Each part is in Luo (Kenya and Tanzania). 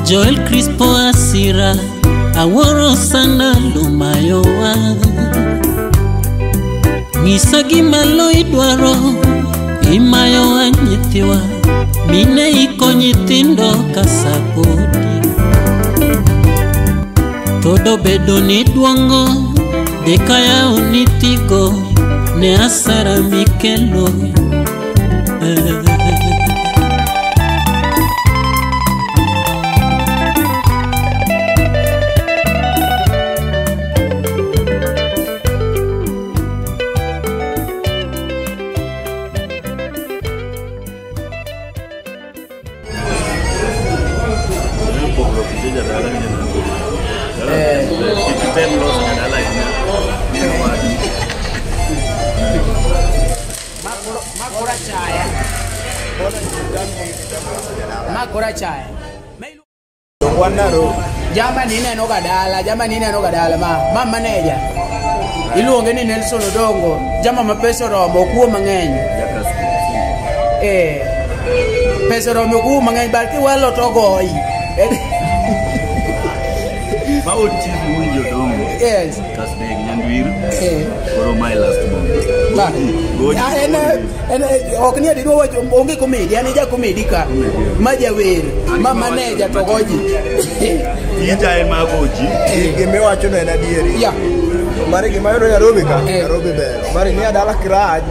Joel Crispo Asira aworo sana lumayowa Ngisa gimalo idwaro imayowa nyithiwa mine iko nyithindo kasapoti todo bedo ni duongo dekaya unitigo ne asara mikelo Makora chaya. Jamba ni neno gadala ma manager. Iluonge ni Nelson Odongo. Jamba mapeso romo kuo mang'eny. Peso romo kuo mang'eny barki walo togoi. Ma oti Munjo Odongo. Yes. Kasdeg Nyandwir. Koro my last month. Ok ni dido wacho onge comedy ani ja comedy ka majawer ma manager to goji ita en magoji gime wacho no en adieri ya mare gima yoro Nairobi ka Nairobi ber mare ni adala Kiraj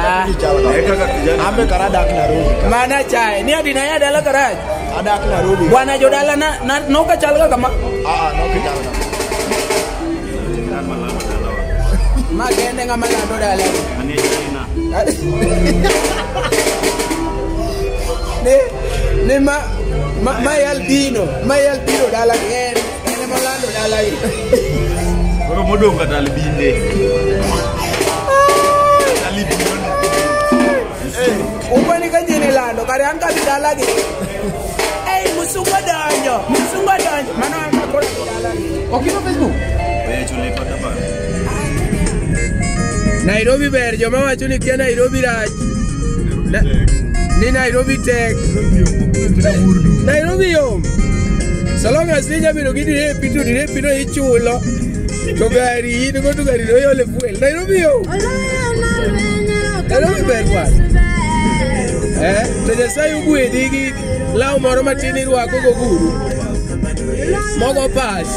ambe karadak Nairobi mana chai ni adina ya dala Kiraj adak Nairobi bwana jodala na no ka chalga kama no ka chalga magende ngama lando dala ne mayal dino dala en malando dala koro modong kata albinde upani ka jene lando kare an ka dala gi musunga danyo mano an ka dala gi okino Facebook chule pata ba Nairobi ber joma wacho ni kia Nairobi rach ni Nairobi tek Nairobi yom so long as ninya biro gidi pito ichulo to gari no to gari no yole fuel Nairobi yom Nairobi ber kwa to Nyasaye ugwedhi gi law moro matin irwako go guru mogo pas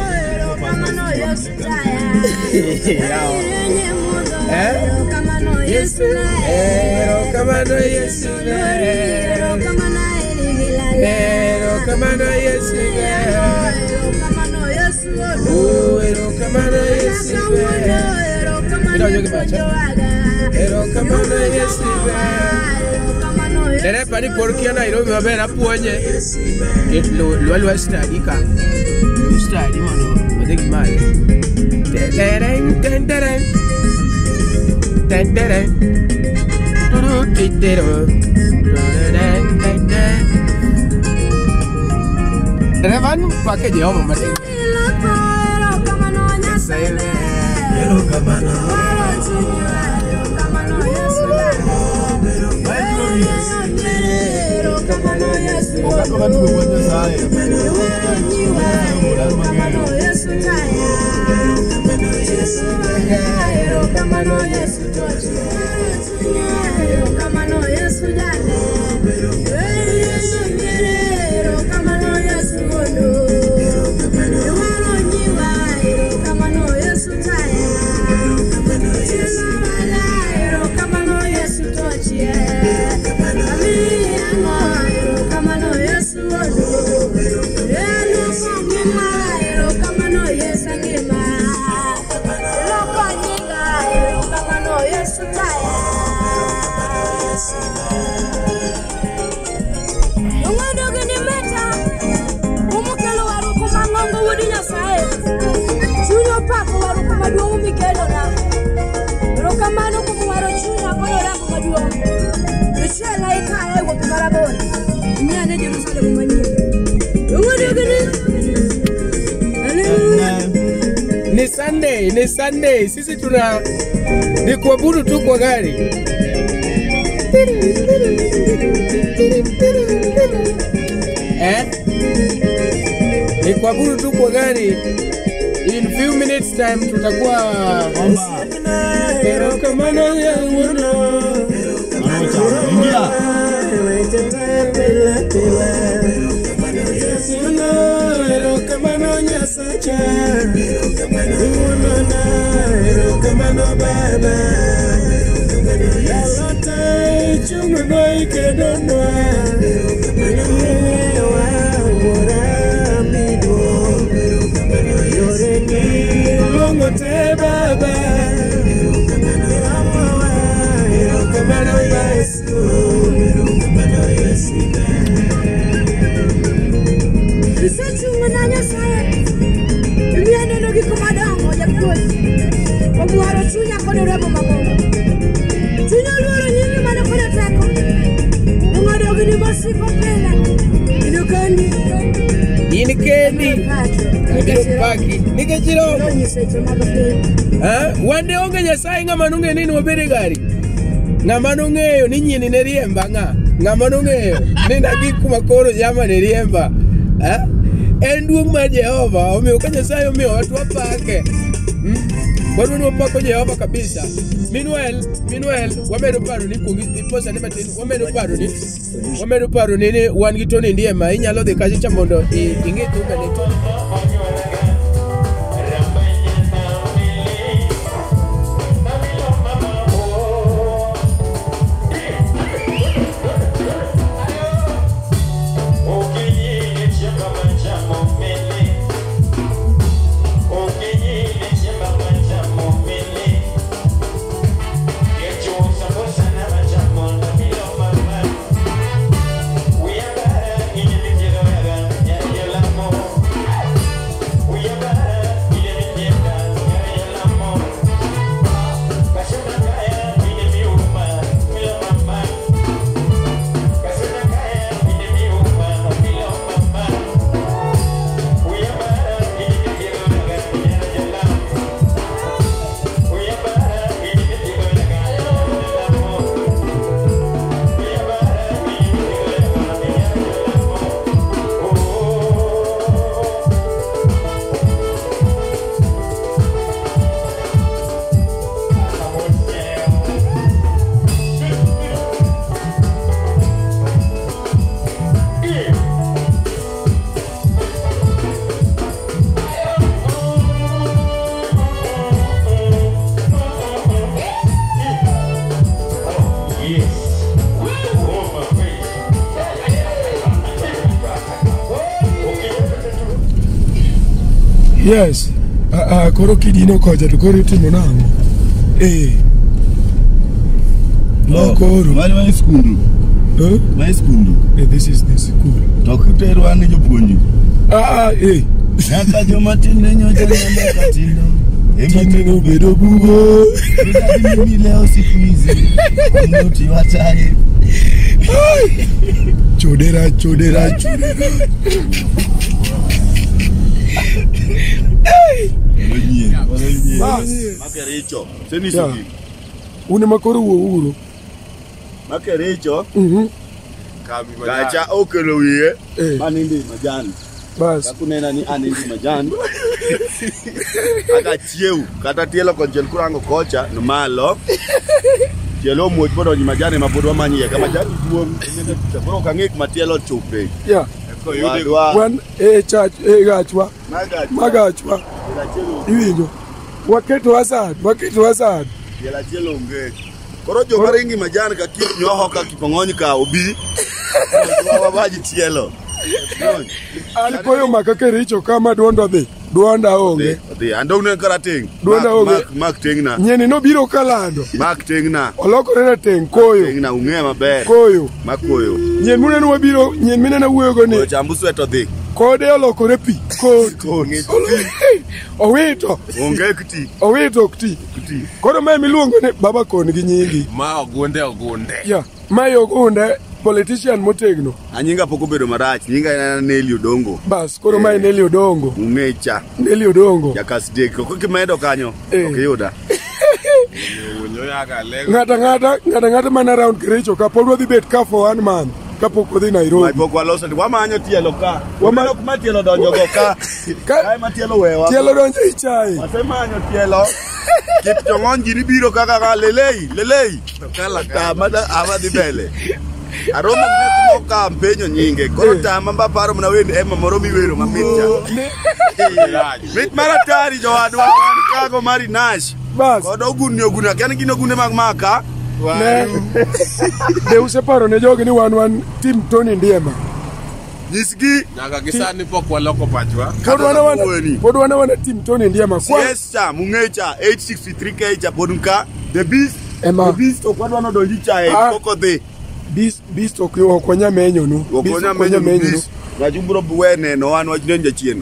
Yesu kamano Yesu kamano Yesu kamano Yesu Ere pani porkia Nairobi maber apuonje lwa study ka study mono odegi male Revan pakai Jehova mati. Ni Sunday, sisi tuna ni kuabudu tu kwa gari. kwa buru tupo gari. In few minutes time tutakuwa pero kama na yanguno Ingia. Pero kama no nyasacha pero kama no baba Yalota chungu no ikedonwa Te baba Chungunanya saya Liane no gikumadango ya kozi Omuaro chunya kono rebo magongo Chunya luoro nyingi mana kona tako Nungado gini mosi kopela Inukandi Inikendi Paki Nika chiro Wande onge nyasaye nga manunge nini wabere gari Nga manunge ni nyini neriemba nga manunge Nina giku makoro yama neriemba Enduong ma Jehova Omeo ka nyasaye omeo watu wapake Wadu wapako Jehova kabisa Meanwhile Wamedo paro ni kungi Iposa ni matini Wamedo paro nini Wangitoni ndiema Inyalo de kaji chamondo Ingitu umenetu Yes. Koro kidino koja to koro timo nango. No koro. Mali skundu. Mali skundu. This is the school. Tokutero ane jopuonji. Nyaka joma tinde nyoja nyamba katindo. Tino bedo bugo. Mimi leo siku hizi. Mnuti wataye. Chodera. Makericho. Seni sugi. Une makoro uro. Makericho. Gacha okelo wiye. Manindi majani. Bas. Kakunena ni anindi majani. Aka chieu. Kata tielo konjel kurango kocha. Numalo. Tielo muoch bodo ni majani mabodwa manyie. Kama majani duong. Koro kangik matielo chupe. Yeah. One church gachwa. Magachwa. Iwinjo. Waketo asad. Yela tielo unge. Koro jo maringi majani ka kip nyoho ka kipongoni ka obi. Wabaji tielo. Alipoyo makakericho kama duonda onge. Andong karating. Duonda onge. Mak tingna. Nyeni no biro kalando. Mak tingna. Olokore na teng koyo. Tingna unge maber. Koyo. Makoyo. Nyen mune no wabiro, nyen mine na wuogo ni. Chambusu eto dhi. Kode olokore pi. Owito. Onge kuti. Owito kuti. Koro mae miluongo ni baba kon gi nyingi. Ma ogunde. Yeah. Mae ogunde. Politician motegno. Anyinga poko bedo marach, nyinga ena Nelly Odongo. Bas, koro mae Nelly Odongo. Ungecha. Nelly Odongo. Jakasdek, koko kimedo kanyo. Okiyuda. Ngata mana around Kericho ka pod wadhi bet ka for 1 month. kapok odhi Nairobi. Mai pok waloso wamanyo tielo ka. Wamanyo kuma tielo donjo go ka. Kae ma tielo wewa. Tielo donjo i chai. Wasemanyo tielo. Kipchong'on gini biro kaka lelei. Kala kama abadhi mbele. Aromo mnetumo ka mpenyo nyinge. Koro tama mba paro mna wendi ema moromi wero mamitcha. Mit maratari jo adwa wani kago mari nash. Bas. Kodo ogunni oguna. Kiani gino ogunne mag maka. De useparo ne jogi ni wan team Tony Ndiema. Nyisgi. Nyaka gisani pok waloko pachwa. Pod wana team Tony Ndiema. Yes cha mungecha 863k cha podunka. The beast okwadwa no donji cha koko the. Beast okonya menyo no. Okonya menyo no. Najumburo buwene no wan wajinja chien.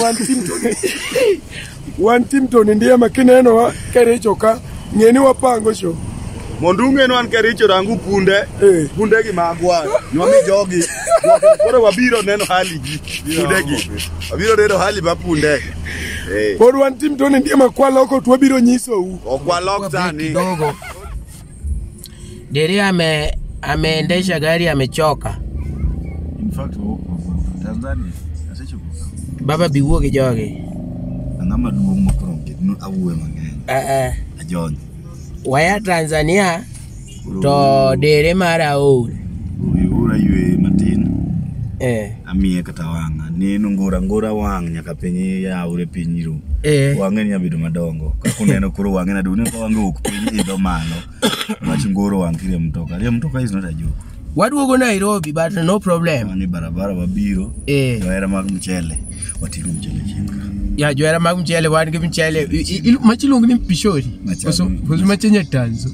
One team Tony Ndiema kineno wa kerecho ka ngeni wapango show. Mondunge no an kericho rangu punde gi magwa nyomi jogi koro wabiro neno hali gi punde gi wabiro neno hali ba punde pod wan team Tony Ndiema kwa loko tu wabiro nyiso u kwa lok tani kidogo. Deri ameendesha gari amechoka. In fact Tanzania asechuko Baba biwuo gi jogi angama duong makoro no awuwe mang'eny ajon waya Tanzania to dere mara ul ura yue matin amie kata wanga ni ngora wang nyaka piny yaure piny ru wange nya bedo madongo ka kuneno koro wange na dune ko wange ok piny idho malo mach ngoro wang kire mtoka is not a joke. Waduogo Nairobi but no problem. Ni barabara wabiro joera mag mchele watingo mchele chenga ya joera mag mchele wan gi mchele machilungu ni pishori so machenya tanzo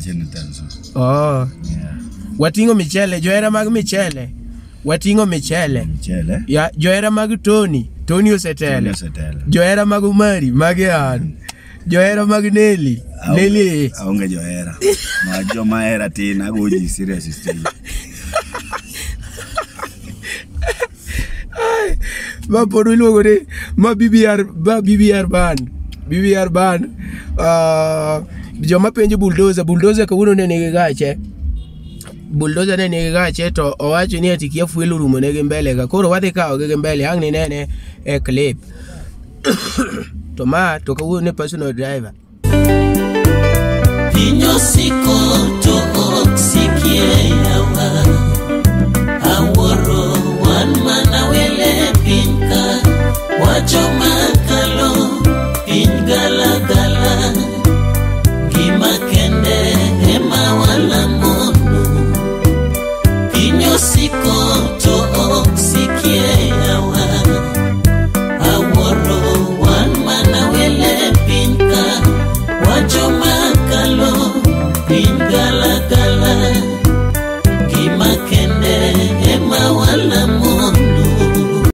watingo mchele joera mag mchele watingo mchele ya joera mag Tony osetele joera mag Umari magian joera mag Nelly aonge joera ma joma era tin agoji serious stay ma podo luogo ni ma BBR band joma penjo bulldozer kawuono ne nigi gache bulldozer ne nigi gache to owacho ni ati kia fuelo rumo ne gi mbele ga koro wadhi kawo gi mbele ang ni nene e clip to ma to kawuono ne personal driver Pinyo siko to oksikie yawa Aworo wan mana wele pinka Wachoma